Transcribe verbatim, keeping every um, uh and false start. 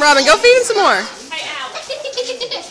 Robin, go feed him some more. Hey, ow.